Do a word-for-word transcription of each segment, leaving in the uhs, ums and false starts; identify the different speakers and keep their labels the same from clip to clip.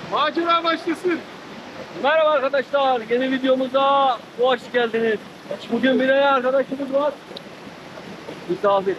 Speaker 1: Macera başlasın.
Speaker 2: Merhaba arkadaşlar, yeni videomuza hoş geldiniz. Bugün bir tane arkadaşımız var. Misafir.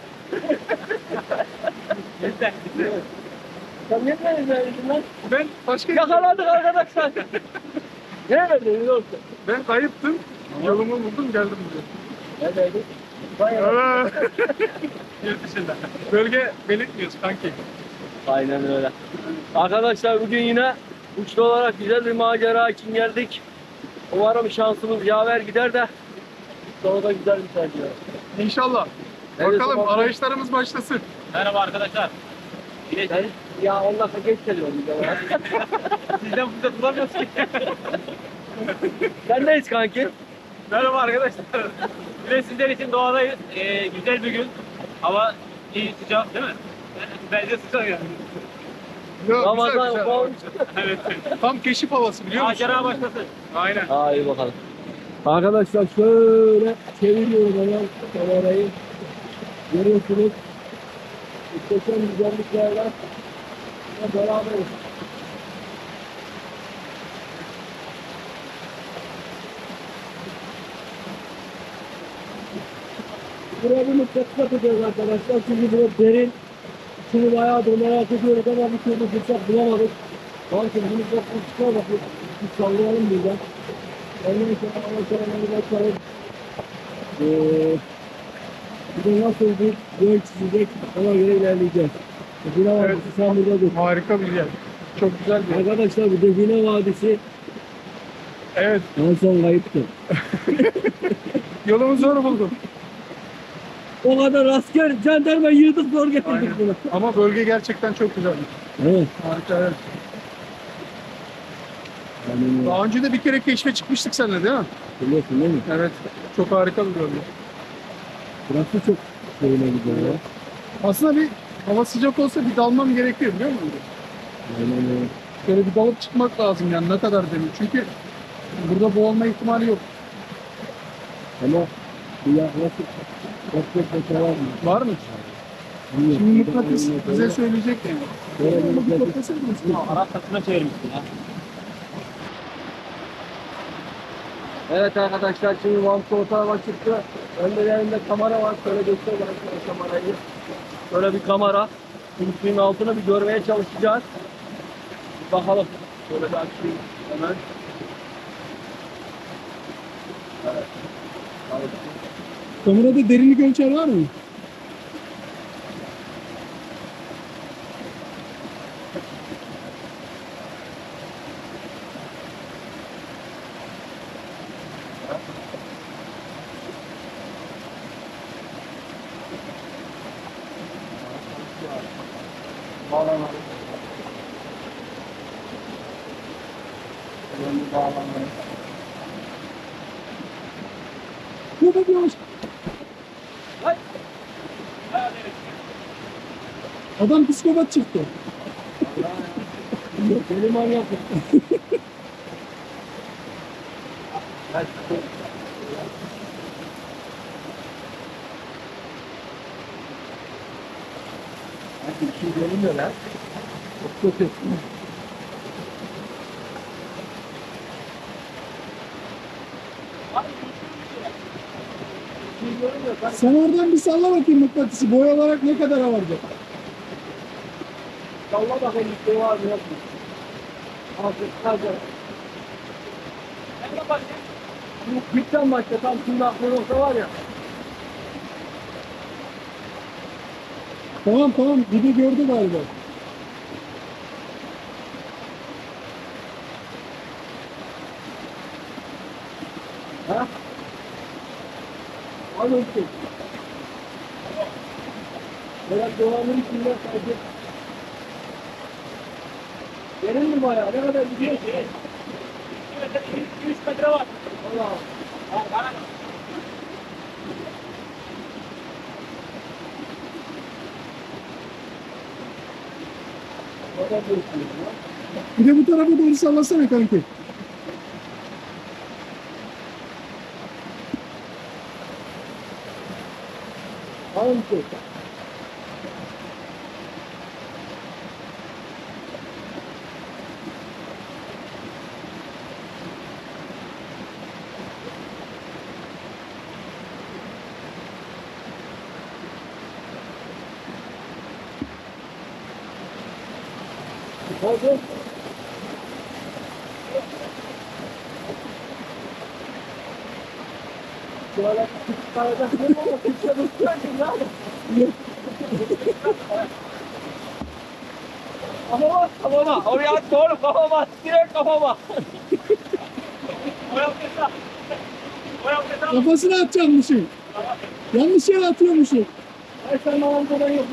Speaker 2: Sen niye verdin lan?
Speaker 1: Ben başka
Speaker 2: Yakaladık arkadaşlar. Ne verdin yoksa?
Speaker 1: Ben kayıptım. Yolumu buldum geldim buraya.
Speaker 2: Neredeydi?
Speaker 1: Evet. Yurt dışında. Bölge belirtmiyoruz kanki.
Speaker 2: Aynen öyle. Arkadaşlar bugün yine uçlu olarak güzel bir macera için geldik. Umarım şansımız yaver gider de sonra da güzel bir tercih.
Speaker 1: İnşallah.
Speaker 2: Evet,
Speaker 1: Bakalım
Speaker 2: tamam.
Speaker 1: arayışlarımız başlasın.
Speaker 3: Merhaba arkadaşlar. Yine
Speaker 2: Ben, ya on dakika geç geliyorum bir de.
Speaker 3: sizden fırsat bulamıyoruz ki.
Speaker 2: Sendeyiz kanki.
Speaker 3: Merhaba arkadaşlar. Yine sizler için doğadayız. Ee, güzel bir gün. Hava iyi, sıcak değil mi? Bence sıcak yani.
Speaker 1: Yo,
Speaker 2: Ramazan
Speaker 1: güzel, güzel.
Speaker 2: olmuş.
Speaker 3: Evet.
Speaker 1: Tam keşif havası biliyor musun?
Speaker 3: Macera başlasın.
Speaker 1: Aynen.
Speaker 2: Aa iyi bakalım. Arkadaşlar şöyle çeviriyorum hemen kamerayı. Görüyorsunuz. Muhteşem güzelliklerle beraberiz. Buraya bir müddet bakacağız arkadaşlar. Çünkü burası derin. Şimdi bayağıdır merak ediyoruz ama bir türlü fırsat bulamadık. Bakın bunu bakın çıkar bakın. Bir sallayalım buradan. Ondan sonra amaçlarına bakalım. Ee, bir de nasıl bir göl çizecek ona göre ilerleyeceğiz. Define
Speaker 1: Evet.
Speaker 2: Vadisi sen burada dur.
Speaker 1: Harika bir yer. Çok güzel bir yer.
Speaker 2: Arkadaşlar bu Define Vadisi
Speaker 1: Evet.
Speaker 2: en son kayıptı.
Speaker 1: Yolumu zor buldum.
Speaker 2: O kadar asker, jandarma yığdık zor getirdik
Speaker 1: Aynen.
Speaker 2: bunu.
Speaker 1: Ama bölge gerçekten çok güzel.
Speaker 2: Evet.
Speaker 1: Harika evet.
Speaker 2: Yani,
Speaker 1: Daha önce de bir kere keşfe çıkmıştık seninle değil mi?
Speaker 2: biliyorsun değil mi?
Speaker 1: Evet. Çok harika bir bölge.
Speaker 2: Burası çok şeyine gidiyor ya.
Speaker 1: Aslında bir hava sıcak olsa bir dalmam gerekiyor biliyor musun?
Speaker 2: Aynen öyle.
Speaker 1: Şöyle bir dalıp çıkmak lazım yani ne kadar demin. Çünkü burada boğulma ihtimali yok.
Speaker 2: Ama bir yaklaşık dört dört metre var mı?
Speaker 1: Var mı?
Speaker 2: Bilmiyorum.
Speaker 1: Şimdi mıknatıs bize söyleyecek yani.
Speaker 2: Böyle bir
Speaker 1: Ama bir
Speaker 2: mıknatıs-
Speaker 1: toplasak mısın?
Speaker 3: Arap satına çevirmişsin ha.
Speaker 2: Evet arkadaşlar şimdi Vamsı o tarafa çıktı. Önlerinde kamera var. Şöyle göstereyim arkadaşlar kamerayı. Şöyle bir kamera. Şimdi suyun altını bir görmeye çalışacağız. Bir bakalım. Şöyle bir açayım hemen. Evet.
Speaker 1: Kamerada derinlik ölçer var mı?
Speaker 2: Bağlanalım. Şöyle bir bağlanalım.
Speaker 1: Bu da bir hoş.
Speaker 2: Hay!
Speaker 1: Adam psikopat çıktı.
Speaker 2: Deli manyak. Hadi. Hadi bir şey görünmüyor lan. Çok kötü. Bir şey görünmüyor. Ben
Speaker 1: Sen oradan bir salla bakayım mıknatısı. Boy olarak ne kadar vardı?
Speaker 2: salla bakayım bir şey var mı yok mu? Artık hadi.
Speaker 3: Nerede bakayım?
Speaker 2: Bu bitten başta tam şimdi aklı nokta var ya.
Speaker 1: Tamam tamam. Dibi gördü galiba.
Speaker 2: Ha? Anladım. Böyle doğanın içinde sadece derin mi bayağı? Ne kadar gidiyor ki?
Speaker 3: iki üç metre var.
Speaker 2: Allah.
Speaker 3: Ha, bana.
Speaker 2: O da diyorsun ya.
Speaker 1: Bir de bu tarafa doğru sallasana kanki.
Speaker 2: Hangisi? Oldu. Şöyle küçük kayacak ne oldu? Küçük tutmayın ya.
Speaker 3: Kafama, kafama. Oraya at doğru kafama. Direkt kafama. O yapmışsa. O yapmışsa.
Speaker 1: Kafasına atacakmışım. Yanlış yere atıyormuşum.
Speaker 2: Ay sen bana buradan yok.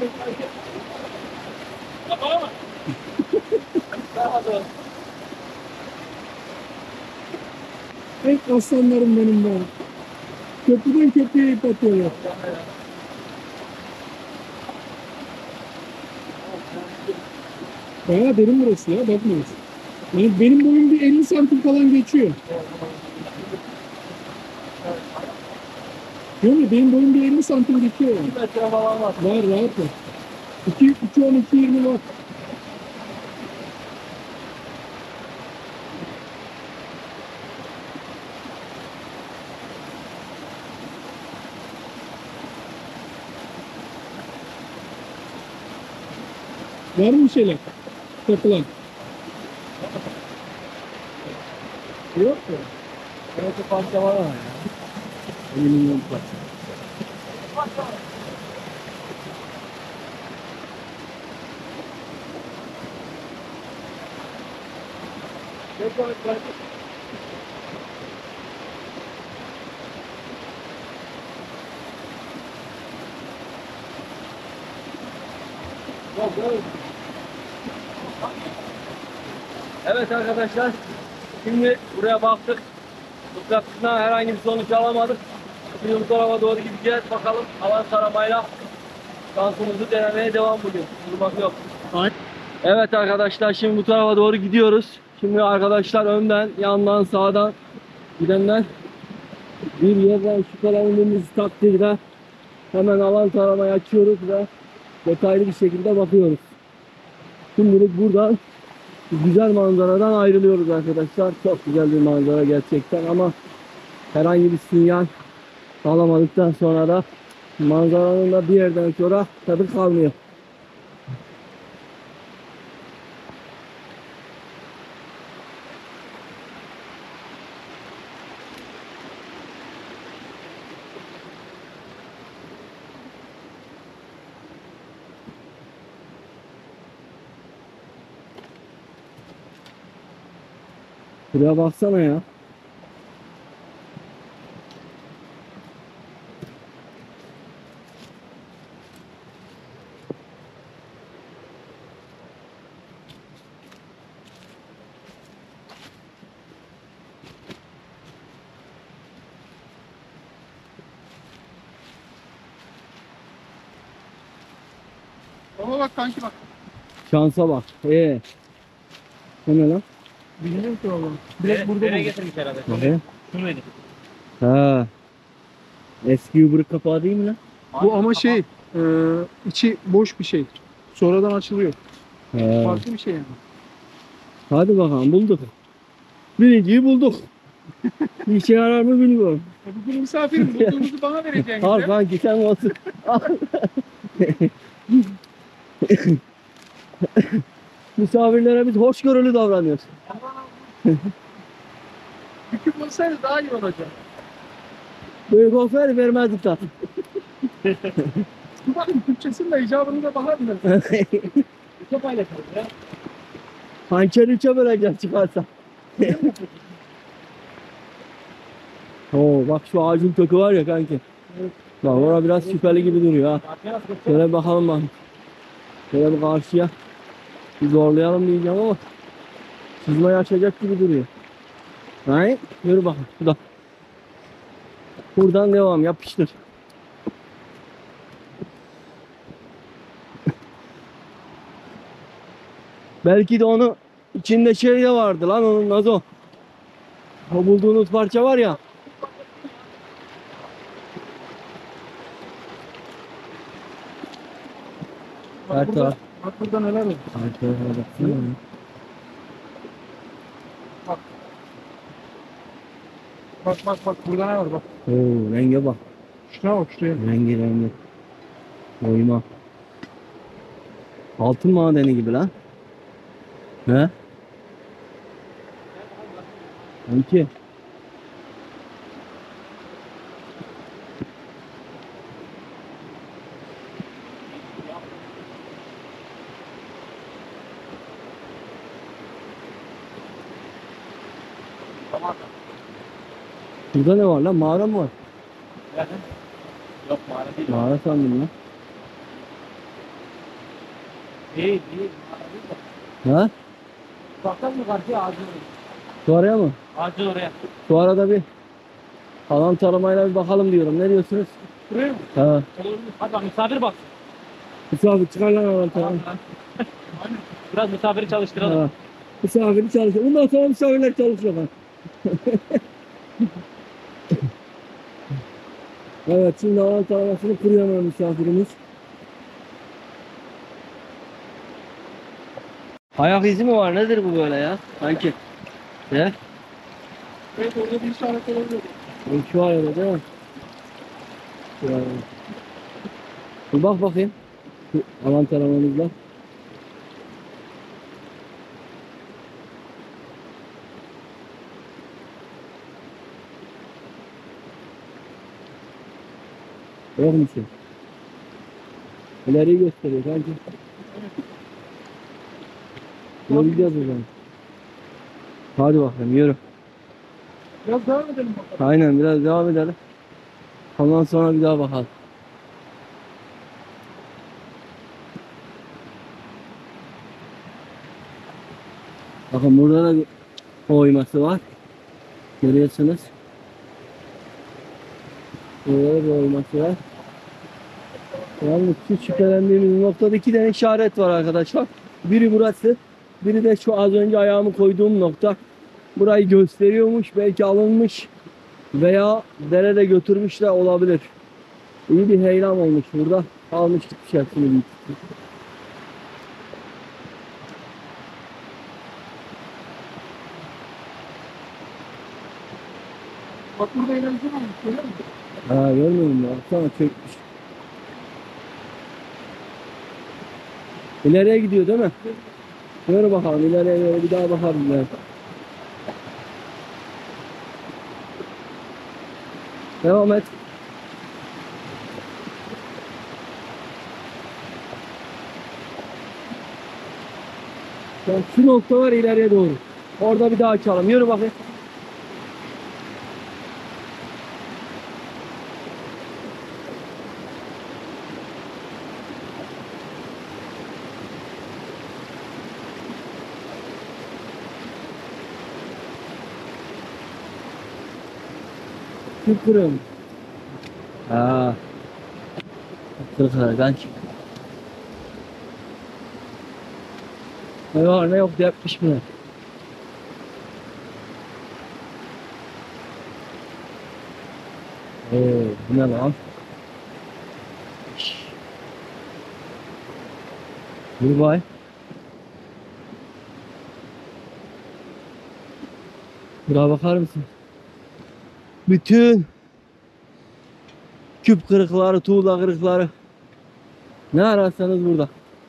Speaker 3: Kafama mı?
Speaker 1: En aslanlarım benim be. Köprüden köprüye ip atıyorlar. Bayağı derin burası ya, bakmayız. Yani benim boyum bir elli santim falan geçiyor. Değil mi? Benim boyum bir elli santim geçiyor yani.
Speaker 2: iki metre falan var.
Speaker 1: Var, rahat var. iki, iki on, iki yirmi var. Var mı bir şeyler? Takılan.
Speaker 2: Yok mu? Evet, bir parça var ama ya.
Speaker 1: Alüminyum parça.
Speaker 2: Tekrar bırak. Yok, yok.
Speaker 3: Evet arkadaşlar. Şimdi buraya baktık. Mutfaktan herhangi bir sonuç alamadık. Şimdi bu tarafa doğru gideceğiz. Bakalım alan taramayla şansımızı denemeye devam bugün. Durmak yok.
Speaker 1: Aynen.
Speaker 3: Evet arkadaşlar şimdi bu tarafa doğru gidiyoruz. Şimdi arkadaşlar önden, yandan, sağdan gidenler bir yerden şüphelendiğimiz takdirde hemen alan taramayı açıyoruz ve detaylı bir şekilde bakıyoruz. Şimdilik buradan güzel manzaradan ayrılıyoruz arkadaşlar. Çok güzel bir manzara gerçekten ama herhangi bir sinyal alamadıktan sonra da manzaranın da bir yerden sonra tadı kalmıyor. Buraya baksana ya.
Speaker 1: Ama bak kanki bak.
Speaker 3: Şansa bak. Ee. Bu ne lan?
Speaker 1: Bilmiyorum ki oğlum. Direkt burada
Speaker 3: Nereye
Speaker 1: buldum.
Speaker 3: getirmiş herhalde?
Speaker 1: Ee?
Speaker 3: Şunuydu. Ha. Eski yubrik kapağı değil mi lan?
Speaker 1: Bu ama şey, e, içi boş bir şey. Sonradan açılıyor.
Speaker 3: He.
Speaker 1: Farklı bir şey yani.
Speaker 3: Hadi bakalım bulduk. Birinciyi bulduk. Bir işe yarar mı bilmiyorum.
Speaker 1: E, bugün misafirim, bulduğumuzu bana vereceksin.
Speaker 3: Al
Speaker 1: de.
Speaker 3: kanki sen olsun. Al. Misafirlere biz hoşgörülü davranıyoruz.
Speaker 1: Yüküm olsaydı daha iyi olacak.
Speaker 3: Büyük olsaydı vermezdik tabii.
Speaker 1: Dur bakın Türkçesinin de icabını da bakar mı?
Speaker 2: İki paylaşalım ya.
Speaker 3: Hançer üçe böleceğiz çıkarsa. Oo bak şu ağacın kökü var ya kanki. Bak orada biraz şüpheli gibi duruyor ha.
Speaker 2: Arkaya nasıl geçecek?
Speaker 3: Şöyle bir bakalım bak. Şöyle bir karşıya bir zorlayalım diyeceğim ama çizmeyi açacak gibi duruyor. Hayır, yürü bakalım. Şuradan. Buradan devam yapıştır. Belki de onu içinde şey de vardı lan onun nazo. O bulduğunuz parça var ya. Her
Speaker 1: Bak burada,
Speaker 3: taraf.
Speaker 1: bak burada neler var.
Speaker 3: Her tarafa baksana ya.
Speaker 1: Bak bak bak burada ne var bak.
Speaker 3: Oo renge bak.
Speaker 1: Şuna bak şuraya.
Speaker 3: Rengi rengi. Oyma. Altın madeni gibi lan. Ne? İki.
Speaker 2: Tamam.
Speaker 3: Burada ne var lan? Mağara mı var?
Speaker 2: Yok mağara değil.
Speaker 3: Mağara sandım lan.
Speaker 2: Değil değil. Mağara değil de.
Speaker 3: Ha?
Speaker 2: Uzaktan mı karşıya ağacın oraya?
Speaker 3: Şu araya mı?
Speaker 2: Ağacın oraya.
Speaker 3: Şu arada bir alan taramayla bir bakalım diyorum. Ne diyorsunuz?
Speaker 2: Buraya mı?
Speaker 3: Ha.
Speaker 2: Olabilir. Hadi bak misafir bak.
Speaker 3: Misafir çıkar lan alan
Speaker 2: Tamam
Speaker 3: tarama.
Speaker 2: lan. Biraz misafiri çalıştıralım.
Speaker 3: Ha. Misafiri çalışıyor. Bundan sonra misafirler çalışıyor lan. Evet, şimdi alan taramasını kuruyor hemen misafirimiz. Ayak izi mi var? Nedir bu böyle ya? Sanki. Ne?
Speaker 1: Evet, orada bir işaret olabilir.
Speaker 3: Şu ayarda değil mi? Şu ayarda. Bir bak bakayım. Şu alan taramamızla. Yok mu şey? İleriyi gösteriyor sanki. Ne gideceğiz o zaman? Hadi bakalım yürü.
Speaker 1: Biraz devam edelim bakalım.
Speaker 3: Aynen biraz devam edelim. Ondan sonra bir daha bakalım. Bakın burada da bir oyması var. Görüyorsunuz. Burada da bir oyması var. Yalnız şu şüphelendiğimiz noktada iki tane işaret var arkadaşlar. Biri burası. Biri de şu az önce ayağımı koyduğum nokta. Burayı gösteriyormuş. Belki alınmış. Veya derede götürmüşler olabilir. İyi bir heyelan olmuş burada. Almış gitmiş hepsini büyük.
Speaker 1: Bak burada eğlence olmuş, görüyor musun?
Speaker 3: Ha görmüyor musun? Baksana çökmüş. İleriye gidiyor değil mi? Yürü bakalım ileriye doğru bir daha bakalım. Ben. Devam et. Bak şu nokta var ileriye doğru. Orada bir daha açalım. Yürü bakayım. Kim kırıyor mu? Ha. Kırık kanki. Ne var ne yok yapmış mı? Oo, bu ne lan? Şşş. Dur bay. Buraya bakar mısın? Bütün küp kırıkları, tuğla kırıkları ne ararsanız burada.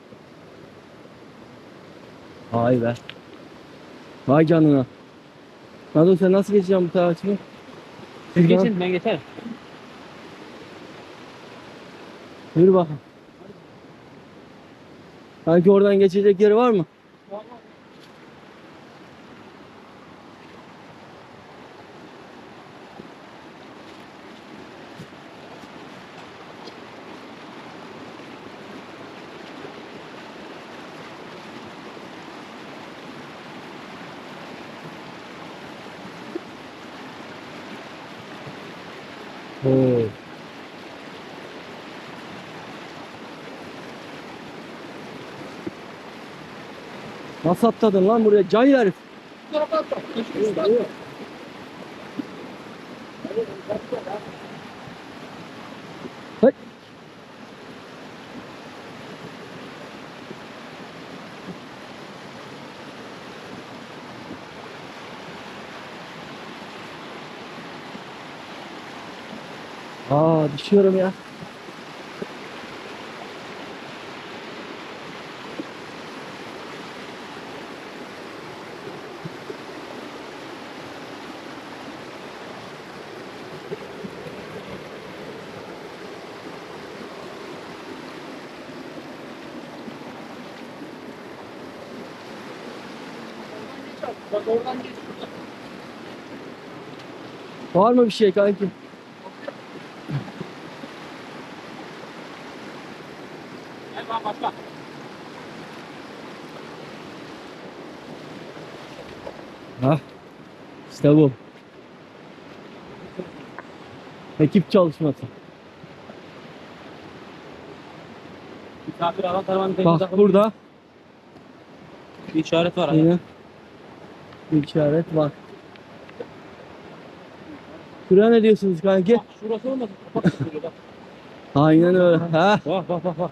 Speaker 3: Vay be. Vay canına. Nado sen nasıl geçeceksin bu tarafını?
Speaker 2: Siz geçin ben geçerim.
Speaker 3: Yürü bakalım. Sanki oradan geçecek yeri var mı? Oo. Nasıl atladın lan buraya? Cahil herif.
Speaker 1: Bu tarafa atla. Geçin üstten.
Speaker 3: Hey. Aa düşüyorum ya.
Speaker 1: Bak oradan geç şuradan.
Speaker 3: Var mı bir şey kanki?
Speaker 1: Gel bak başla.
Speaker 3: Ha? İşte bu. Ekip çalışması.
Speaker 2: Misafir alan taramanın
Speaker 3: Bak burada
Speaker 2: bir işaret var.
Speaker 3: yine bir işaret var. Şuraya ne diyorsunuz kanki?
Speaker 2: Bak şurası olmasın. Kapak tutuyor bak.
Speaker 3: Aynen öyle. Ha?
Speaker 2: Bak bak bak bak.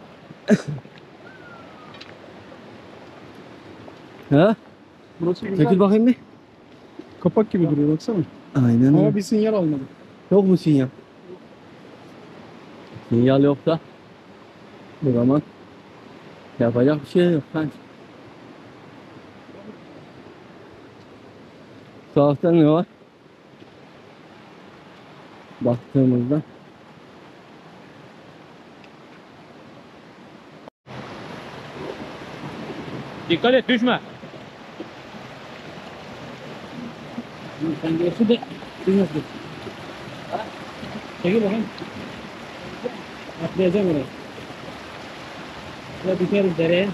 Speaker 3: Ha?
Speaker 1: Burası güzel.
Speaker 3: Çekil bakayım bir.
Speaker 1: Kapak gibi duruyor baksana.
Speaker 3: Aynen
Speaker 1: Ama
Speaker 3: öyle.
Speaker 1: bir sinyal almadı.
Speaker 3: Yok mu sinyal? Sinyal yok da. O zaman yapacak bir şey yok kanki. Bu tarafta ne var? Baktığımızda
Speaker 2: Dikkat et düşme. Sen geçsin de düşmesin. Çekil bakayım. Atlayacağım oraya. Şuraya düşeriz dereye.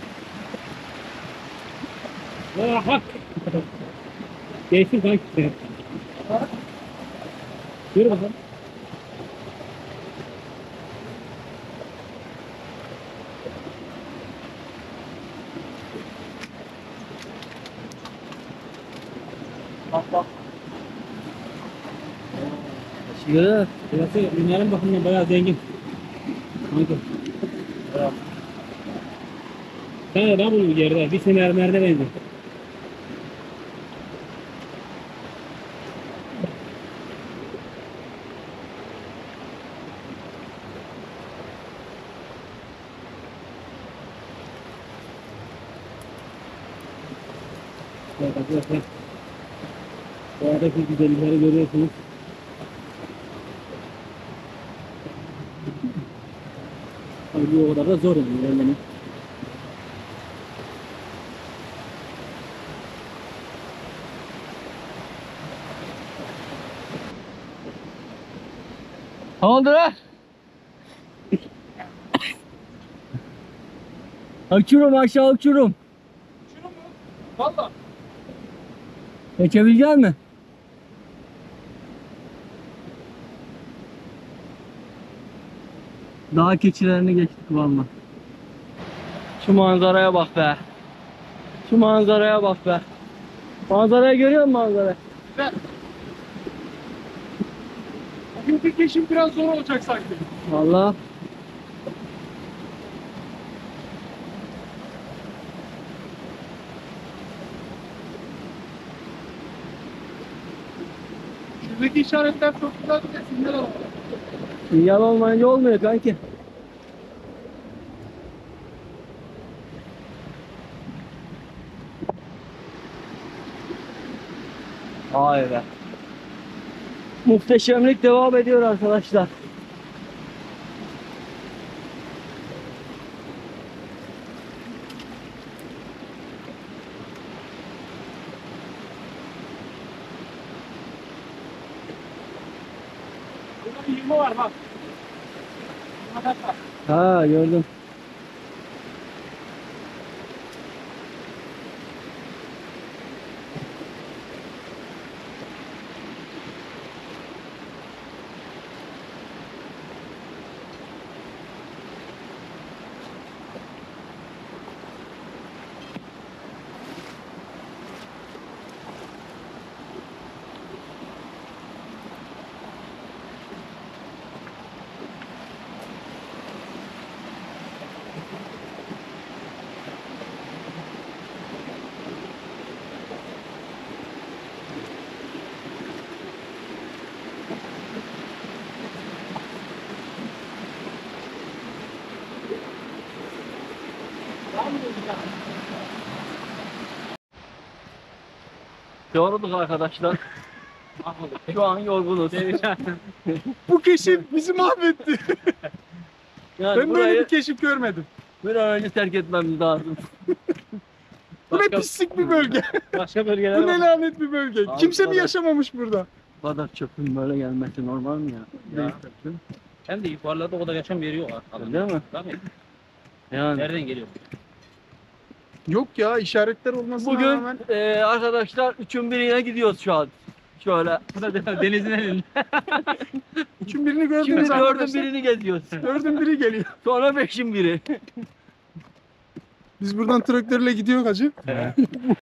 Speaker 2: Ah bak. Geçsin kanki. Yürü bakalım. Bak bak.
Speaker 3: Şurada
Speaker 2: Burası mineral bakımından bayağı zengin. Kanka. Evet. Sen de ne buldun yerde? Bir sene mermerde benziyor. Evet arkadaşlar. Bu aradaki güzellikleri görüyorsunuz. Tabii bu o kadar da zor yani ilerlemek.
Speaker 3: ne oldu lan? Uçurum aşağı uçurum.
Speaker 1: Şunu mu? Valla.
Speaker 3: Geçebilecek misin? Dağ keçilerini geçtik valla. Şu manzaraya bak be. Şu manzaraya bak be. Manzarayı görüyor musun manzarayı?
Speaker 1: Güzel. Bugünkü keşif biraz zor olacak sanki.
Speaker 3: Valla.
Speaker 1: Şuradaki işaretler çok güzel bir de sinyal alamadı.
Speaker 3: Sinyal olmayınca olmuyor kanki. Vay be. Muhteşemlik devam ediyor arkadaşlar.
Speaker 2: Burada bir yirmi var bak. Buna kaç var?
Speaker 3: Ha gördüm. Yorulduk arkadaşlar. Şu an yorgunuz.
Speaker 1: Bu keşif bizi mahvetti.
Speaker 3: Yani
Speaker 1: Ben böyle
Speaker 3: burayı
Speaker 1: bir keşif görmedim.
Speaker 3: bir an önce terk etmemiz lazım.
Speaker 1: Bu ne
Speaker 4: Başka-
Speaker 1: pislik bir bölge.
Speaker 4: Başka bölgelere
Speaker 1: Bu ne
Speaker 4: bak.
Speaker 1: lanet bir bölge.
Speaker 3: Abi
Speaker 1: Kimse mi
Speaker 3: bana-
Speaker 1: yaşamamış burada?
Speaker 3: Bu kadar çöpün böyle gelmesi normal mi ya?
Speaker 4: Ya. Hem de yukarılarda o kadar yaşam yeri yok. Adam.
Speaker 3: Değil mi?
Speaker 4: Tabii.
Speaker 3: Yani.
Speaker 4: Nereden geliyor?
Speaker 1: Yok ya, işaretler olmasına
Speaker 3: Bugün
Speaker 1: rağmen.
Speaker 3: e, arkadaşlar üçün birine gidiyoruz şu an. Şöyle.
Speaker 4: Bu da denizin elinde.
Speaker 1: Üçün birini
Speaker 3: Şimdi
Speaker 1: gördünüz
Speaker 3: dördün
Speaker 1: arkadaşlar.
Speaker 3: birini geziyoruz.
Speaker 1: Dördün biri geliyor.
Speaker 3: Sonra beşin biri.
Speaker 1: Biz buradan traktörle gidiyor hacı.